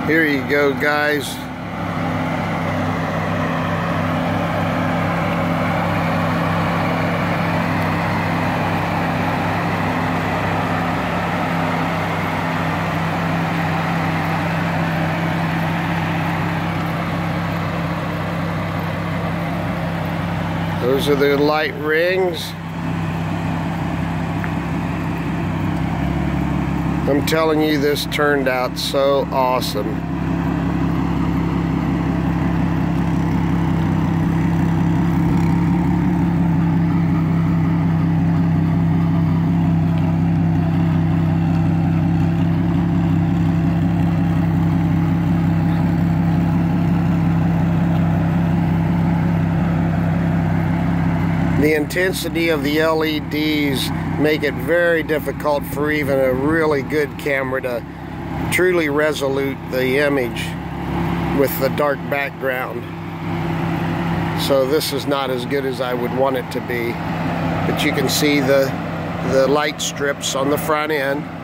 Here you go, guys. Those are the light rings. I'm telling you, this turned out so awesome. The intensity of the LEDs make it very difficult for even a really good camera to truly resolute the image with the dark background. So this is not as good as I would want it to be. But you can see the light strips on the front end.